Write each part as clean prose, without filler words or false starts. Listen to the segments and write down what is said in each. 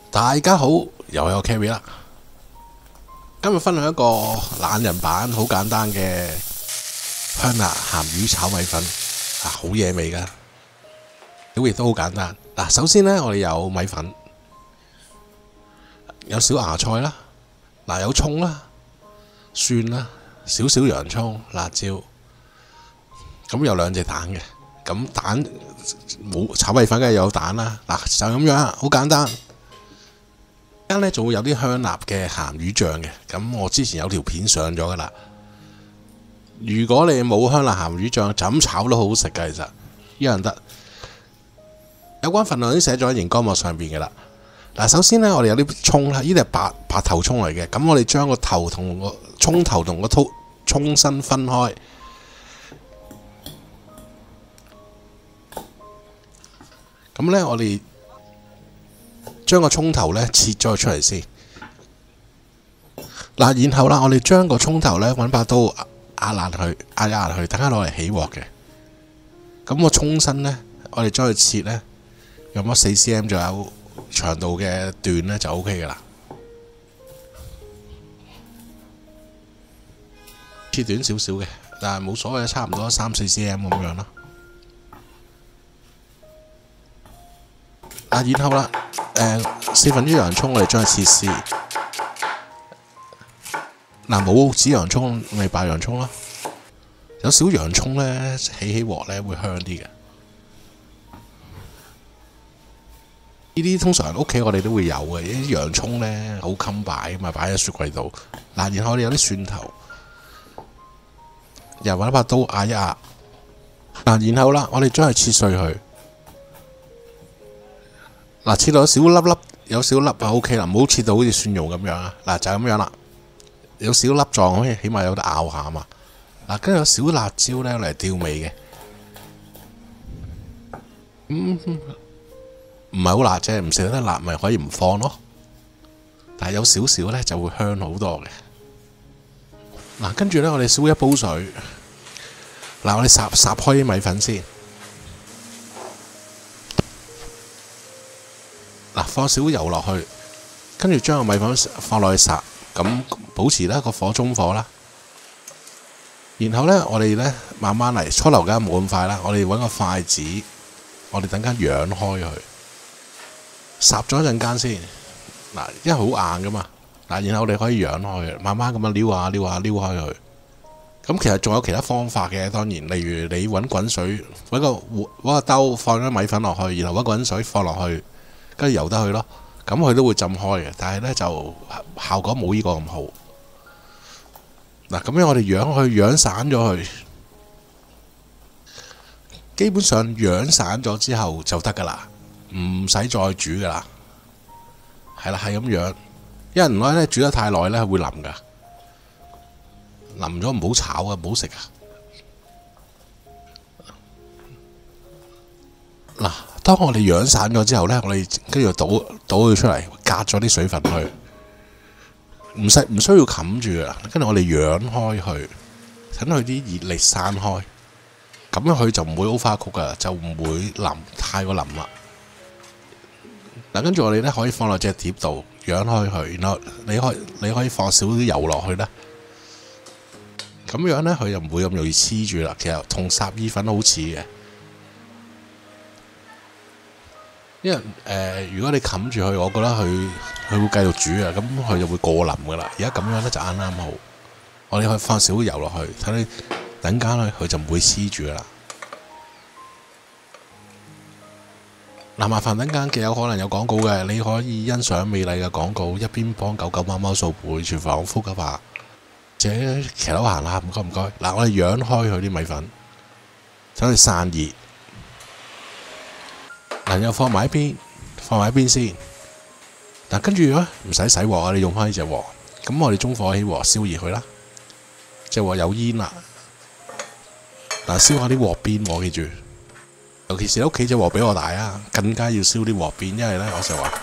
大家好，又係我 Kerry 啦。今日分享一個懶人版，好簡單嘅香辣鹹魚炒米粉好嘢味噶，料亦都好簡單。首先呢，我哋有米粉，有小芽菜啦，有葱啦、蒜啦、少少洋葱、辣椒，咁有2隻蛋嘅。咁蛋冇炒米粉梗係有蛋啦。就咁樣，好簡單。間呢仲會有啲香辣嘅鹹魚醬嘅，咁我之前有條片上咗噶啦。如果你冇香辣鹹魚醬，就咁炒都好食噶，其實一樣得。有關份量已經寫咗喺熒光幕上邊嘅啦。首先呢，我哋有啲葱啦，呢啲係白頭葱嚟嘅。咁我哋將個頭同個葱頭同個葱身分開。咁呢，我哋將個葱頭呢切咗出嚟先。然後啦，我哋將個葱頭呢揾把刀壓一壓佢，等下攞嚟起鑊嘅。咁個葱身呢，我哋將佢切呢，用咗4cm 左右長度嘅段呢就 OK 噶啦。切短少少嘅，但係冇所謂，差唔多3-4cm 咁樣啦。然後啦，1/4洋葱我哋將佢切絲。冇紫洋葱咪白洋葱咯。有少洋葱呢，起鑊呢會香啲嘅。呢啲通常屋企我哋都會有嘅，啲洋葱呢好襟擺啊嘛，擺喺雪櫃度。然後我哋有啲蒜頭，又揾一把刀壓一壓。然後啦，我哋將佢切碎佢。切到少粒粒，有少粒就 OK 啦，唔好切到好似蒜蓉咁樣啊。就係咁樣啦，有少粒狀可以起碼有得咬下嘛。跟住有小辣椒呢嚟調味嘅，唔係好辣啫，唔食得辣咪可以唔放咯。但係有少少呢就會香好多嘅。跟住呢，我哋燒一煲水。我哋烚開啲米粉先。放少油落去，跟住將個米粉放落去烚，咁保持呢個火中火啦。然後呢，我哋呢慢慢嚟，初頭梗係冇咁快啦。我哋揾個筷子，我哋等間揚開佢，烚咗一陣間先。因為好硬噶嘛。然後我哋可以揚開佢，慢慢咁樣撩下撩開佢。咁其實仲有其他方法嘅，當然，例如你揾滾水，揾個兜放咗米粉落去，然後揾滾水放落去。跟住由得佢咯，咁佢都會浸開嘅，但係呢就效果冇呢個咁好。咁樣我哋揚散咗佢，基本上揚散咗之後就得噶啦，唔使再煮噶啦。係啦，係咁樣，因為唔該呢煮得太耐呢會腍噶，腍咗唔好炒啊，唔好食啊。當我哋揚散咗之後呢，我哋跟住倒佢出嚟，隔咗啲水分去，唔需要冚住啊。跟住我哋揚開佢，等佢啲熱力散開，咁樣佢就唔會 overcook噶，就唔會太過腍啦。跟住我哋呢可以放落隻碟度揚開佢，然後你可以放少啲油落去啦。咁樣呢，佢就唔會咁容易黐住啦。其實同霎意粉好似嘅。因為如果你冚住佢，我覺得佢會繼續煮啊，咁佢就會過腍噶啦。而家咁樣呢就啱啱好，我哋可以放少啲油落去，睇你等間呢佢就唔會黐住噶啦。麻煩等間嘅有可能有廣告嘅，你可以欣賞美麗嘅廣告，一邊幫狗狗貓貓掃背，廚房呼吸下，或者騎樓行下，唔該唔該。我哋揚開佢啲米粉，等佢散熱。又放埋一邊先。跟住呢唔使洗鑊啊，你用翻呢隻鑊。咁我哋中火起鑊燒熱佢啦。隻鑊有煙啦。燒下啲鑊邊喎，記住。尤其是屋企隻鑊比我大啊，更加要燒啲鑊邊，因為呢我就話，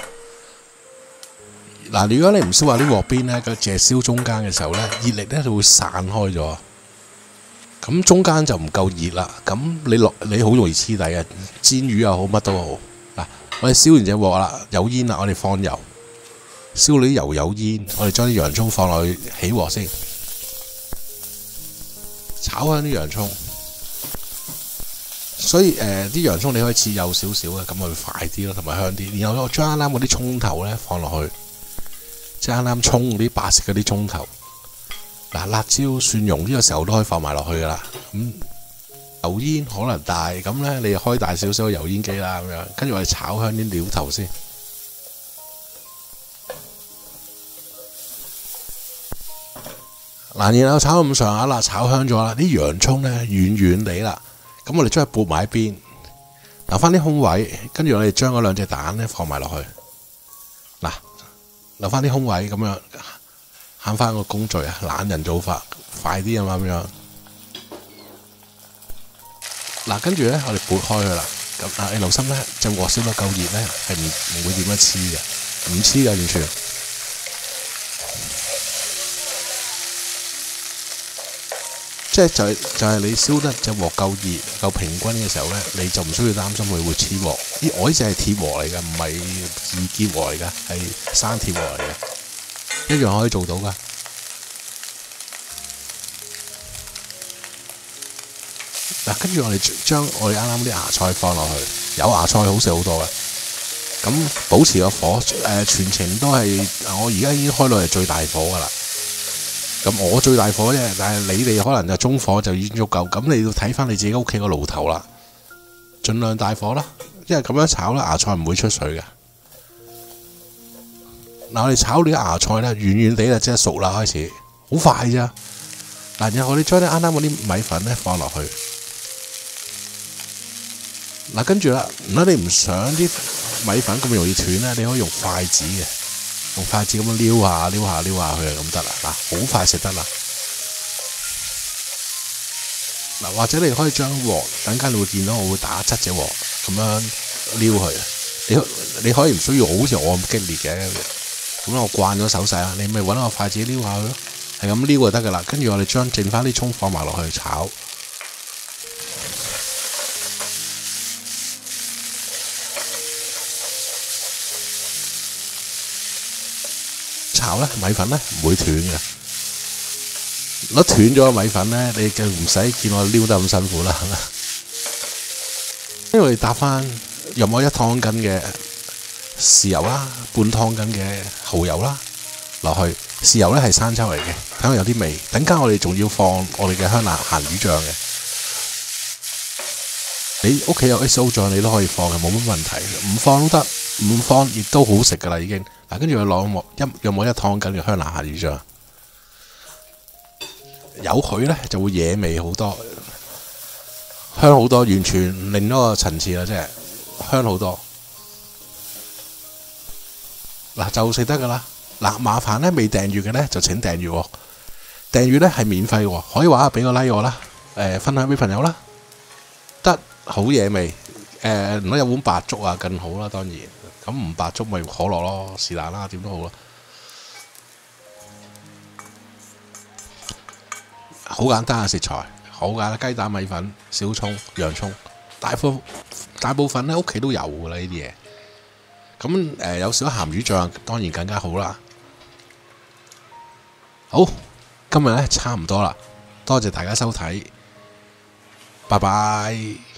如果你唔燒下啲鑊邊呢，佢淨係燒中間嘅時候呢，熱力呢就會散開咗。咁中間就唔夠熱啦，咁你好容易黐底嘅，煎魚又好，乜都好。我哋燒完隻鑊啦，有煙啦，我哋放油， 燒你啲油有煙，我哋將啲洋葱放落去起鑊先，炒香啲洋葱。所以啲洋葱你可以切幼少少嘅，咁會快啲咯，同埋香啲。然後我將啱啱嗰啲葱頭咧放落去，即係啱啱葱嗰啲白色嗰啲葱頭。嗱，辣椒、蒜蓉呢個時候都可以放埋落去噶啦。咁油煙可能大，咁咧你開大少少嘅油煙機啦，咁樣跟住我哋炒香啲料頭先。嗱，然後炒到咁上下啦，炒香咗啦，啲洋葱咧軟軟地啦。咁我哋將佢撥埋一邊，留翻啲空位，跟住我哋將嗰兩隻蛋咧放埋落去。嗱，留翻啲空位，咁樣慳翻個工序啊！懶人做法，快啲啊嘛咁樣。嗱，跟住咧我哋撥開佢啦。咁你留心咧，隻鑊燒得夠熱咧，係唔會點樣黐嘅，唔黐嘅完全。即係就係你燒得隻鑊夠熱夠平均嘅時候咧，你就唔需要擔心佢會黐鑊。我呢隻係鐵鑊嚟㗎，唔係易結鑊嚟㗎，係生鐵鑊嚟嘅，一樣可以做到㗎。嗱，跟住我哋將我哋啱啱啲芽菜放落去，有芽菜好食好多嘅。咁保持個火全程都係我而家已經開到係最大火㗎啦。咁我最大火啫，但係你哋可能就中火就已經足夠。咁你要睇翻你自己屋企個爐頭啦，盡量大火啦，因為咁樣炒咧芽菜唔會出水嘅。嗱，我哋炒啲芽菜咧，軟軟地就即係熟啦，開始好快咋。嗱，然後我哋將啲啱啱嗰啲米粉咧放落去。嗱，跟住啦，如果你唔想啲米粉咁容易斷咧，你可以用筷子嘅。用筷子咁樣撩下佢就咁得啦。嗱，好快食得啦。嗱，或者你可以將鑊，等間你會見到我會打側隻鑊咁樣撩佢。你可以唔需要好似我咁激烈嘅，咁我慣咗手勢啦。你咪揾個筷子撩下佢咯，係咁撩就得噶啦。跟住我哋將剩翻啲葱放埋落去炒。炒咧米粉咧唔會斷嘅，如果斷咗個米粉咧，你就唔使見我撩得咁辛苦啦。因為搭翻用我1湯羹嘅豉油啦，半湯羹嘅蠔油啦落去。豉油咧係生抽嚟嘅，等佢有啲味。等間我哋仲要放我哋嘅香辣鹹魚醬嘅。你屋企有 XO 醬你都可以放嘅，冇乜問題。唔放都得，唔放亦都好食噶啦已經。嗱，跟住佢攞用1湯羹嘅香辣鹹魚醬，有佢咧就會惹味好多，香好多，完全另一個層次啦，即係香好多。嗱，就食得噶啦。嗱，麻煩咧未訂閱嘅咧就請訂閱喎，訂閱咧係免費喎，可以話俾個 like 我啦，分享俾朋友啦，得好惹味。如果有碗白粥啊更好啦，當然。咁唔白粥咪可樂咯，是但啦，點都好啦。好簡單嘅食材，好簡單，雞蛋、米粉、小葱、洋葱，大部分咧屋企都有㗎啦呢啲嘢。咁有少鹹魚醬，當然更加好啦。好，今日咧差唔多啦，多謝大家收睇，拜拜。